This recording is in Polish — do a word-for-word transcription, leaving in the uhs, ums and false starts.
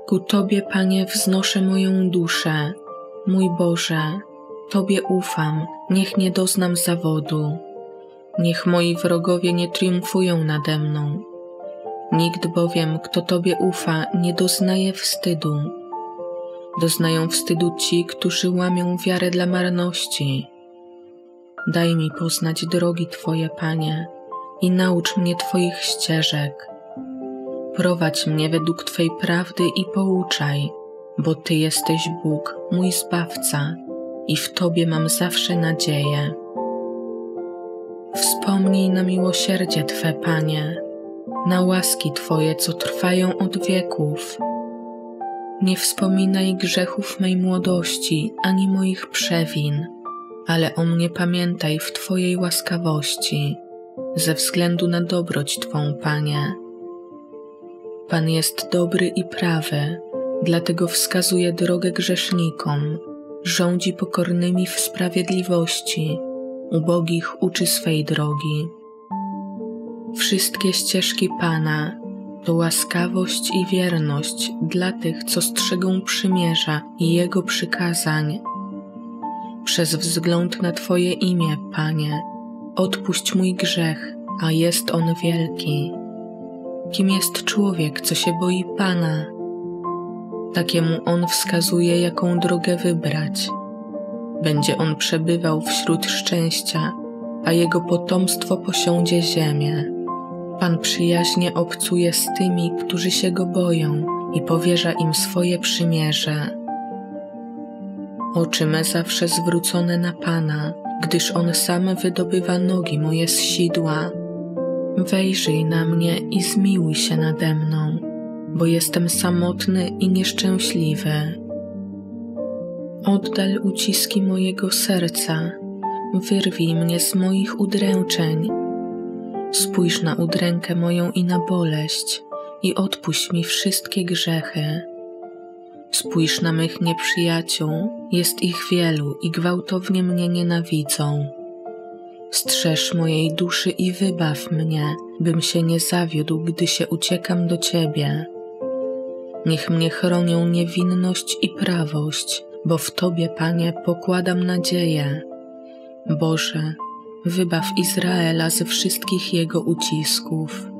Ku Tobie, Panie, wznoszę moją duszę. Mój Boże, Tobie ufam, niech nie doznam zawodu. Niech moi wrogowie nie triumfują nade mną. Nikt bowiem, kto Tobie ufa, nie doznaje wstydu. Doznają wstydu ci, którzy łamią wiarę dla marności. Daj mi poznać drogi Twoje, Panie, i naucz mnie Twoich ścieżek. Prowadź mnie według Twej prawdy i pouczaj, bo Ty jesteś Bóg, mój Zbawca, i w Tobie mam zawsze nadzieję. Wspomnij na miłosierdzie Twe, Panie, na łaski Twoje, co trwają od wieków. Nie wspominaj grzechów mej młodości, ani moich przewin, ale o mnie pamiętaj w Twojej łaskawości, ze względu na dobroć Twą, Panie. Pan jest dobry i prawy, dlatego wskazuje drogę grzesznikom, rządzi pokornymi w sprawiedliwości, ubogich uczy swej drogi. Wszystkie ścieżki Pana to łaskawość i wierność dla tych, co strzegą przymierza i Jego przykazań. Przez wzgląd na Twoje imię, Panie, odpuść mój grzech, a jest on wielki. Kim jest człowiek, co się boi Pana? Takiemu On wskazuje, jaką drogę wybrać. Będzie on przebywał wśród szczęścia, a jego potomstwo posiądzie ziemię. Pan przyjaźnie obcuje z tymi, którzy się Go boją, i powierza im swoje przymierze. Oczy me zawsze zwrócone na Pana, gdyż On sam wydobywa nogi moje z sidła. Wejrzyj na mnie i zmiłuj się nade mną, bo jestem samotny i nieszczęśliwy. Oddal uciski mojego serca, wyrwij mnie z moich udręczeń. Spójrz na udrękę moją i na boleść i odpuść mi wszystkie grzechy. Spójrz na mych nieprzyjaciół, jest ich wielu i gwałtownie mnie nienawidzą. Strzeż mojej duszy i wybaw mnie, bym się nie zawiódł, gdy się uciekam do Ciebie. Niech mnie chronią niewinność i prawość, bo w Tobie, Panie, pokładam nadzieję. Boże, wybaw Izraela ze wszystkich jego ucisków.